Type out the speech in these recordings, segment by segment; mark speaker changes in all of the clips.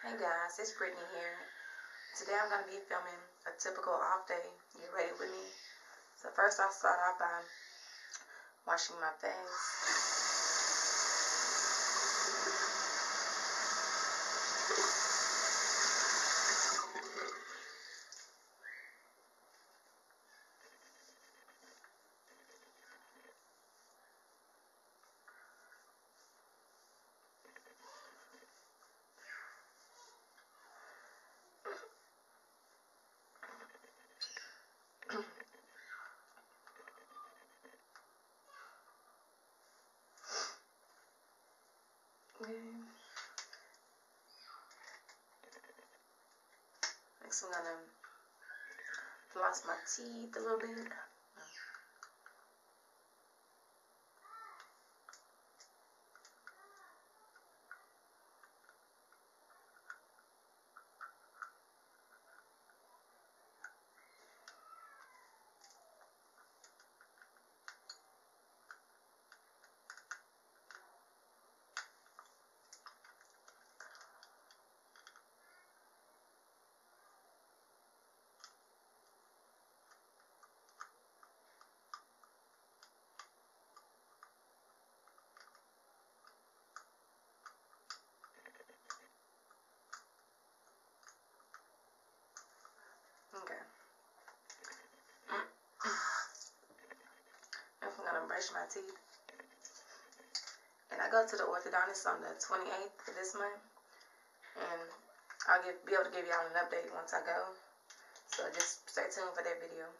Speaker 1: Hey guys, it's Brittany here. Today I'm going to be filming a typical off day. You ready with me? So first I'll start off by washing my face. Next I'm going to floss my teeth a little bit. Okay. Next I'm going to brush my teeth. And I go to the orthodontist on the 28th of this month. And I'll be able to give y'all an update once I go. So just stay tuned for that video.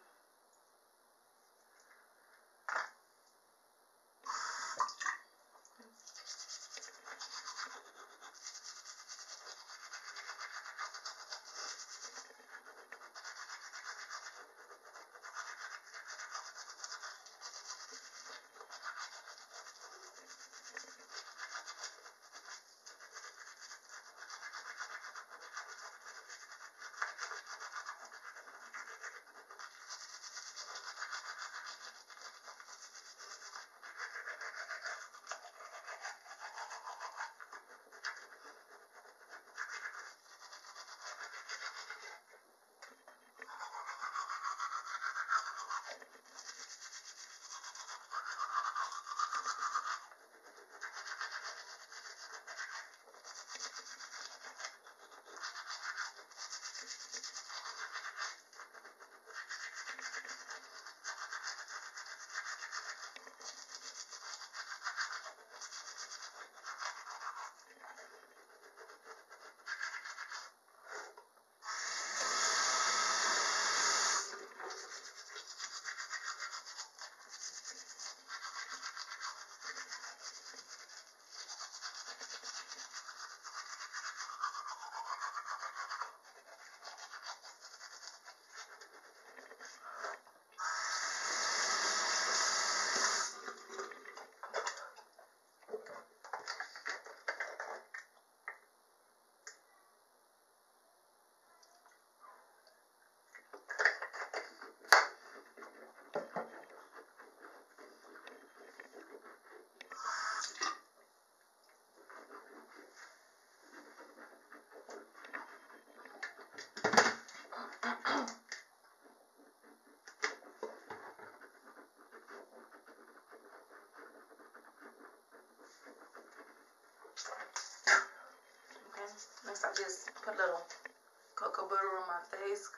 Speaker 1: Next, I just put a little cocoa butter on my face.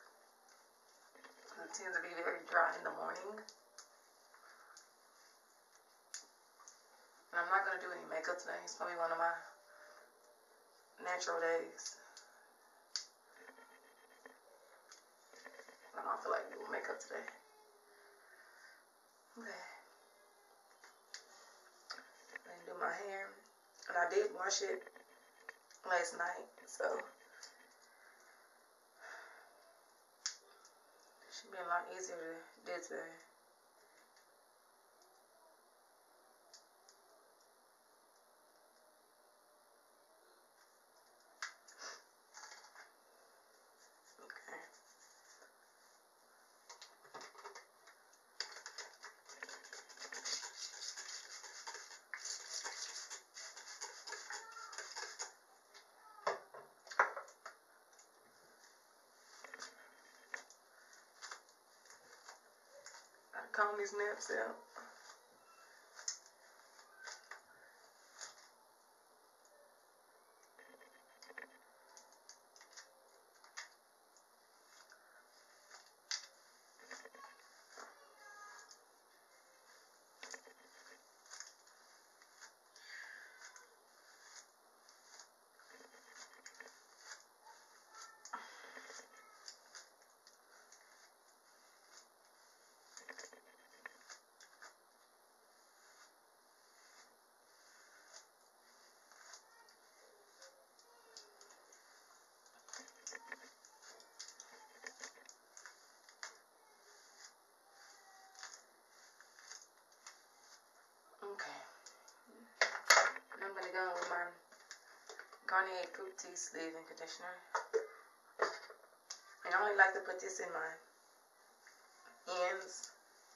Speaker 1: It tends to be very dry in the morning. And I'm not going to do any makeup today. It's going to be one of my natural days. I don't feel like doing makeup today. Okay. I didn't do my hair. And I did wash it last night, so it should be a lot easier to do today. Okay. comb these naps out. Okay. I'm going to go with my Garnier Fructis leave-in conditioner. And I only like to put this in my ends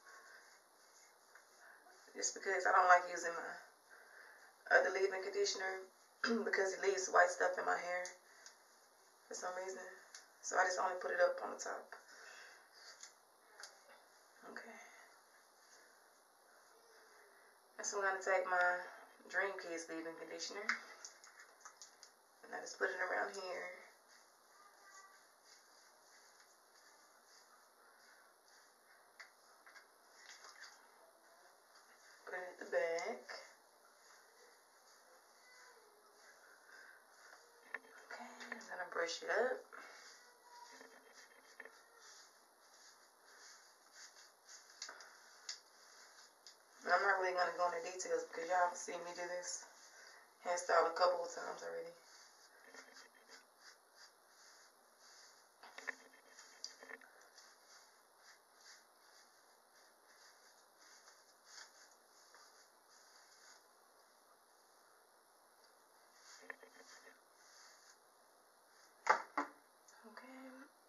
Speaker 1: just because I don't like using my other leave-in conditioner because it leaves white stuff in my hair for some reason. So I just only put it up on the top. Okay. So I'm going to take my Dream Kids leave-in conditioner and I just put it around here. Put it at the back. Okay, I'm going to brush it up. And I'm not really going to go into details because y'all have seen me do this hairstyle a couple of times already. Okay.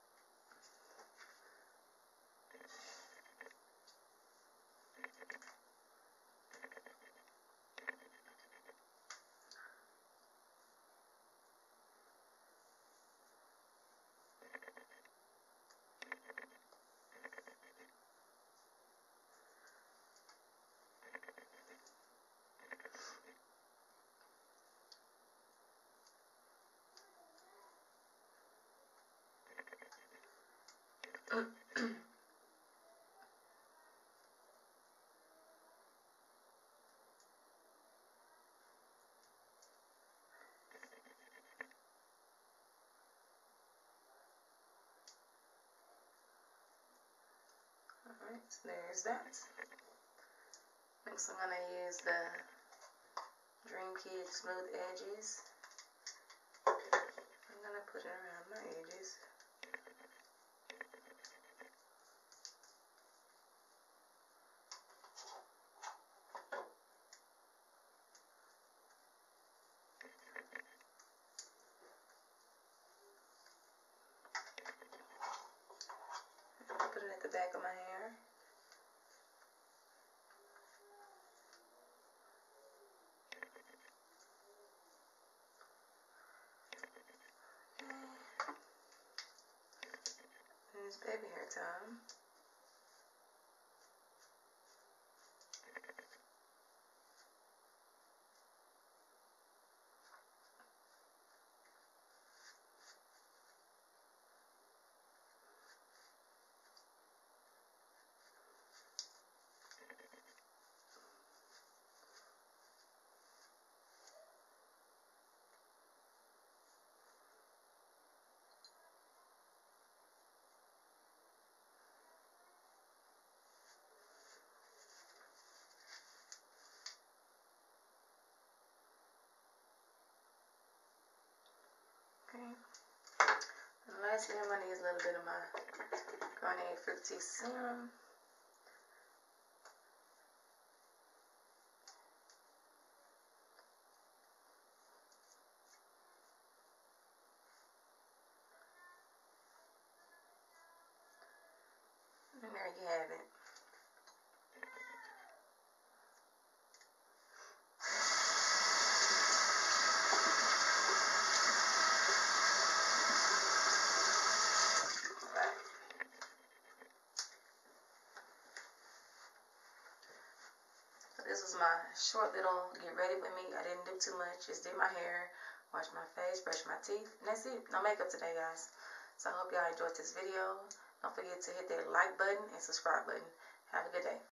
Speaker 1: Alright, so there's that. Next I'm going to use the Dream Kids Smooth Edges. I'm going to put it around my edges. Put it at the back of my hair. And it's baby hair time. Okay. And lastly, I'm going to use a little bit of my Garnier Fructis Serum. And there you have it. this was my short little get ready with me. I didn't do too much. Just did my hair, washed my face, brushed my teeth, and that's it. No makeup today, guys. So I hope y'all enjoyed this video. Don't forget to hit that like button and subscribe button. Have a good day.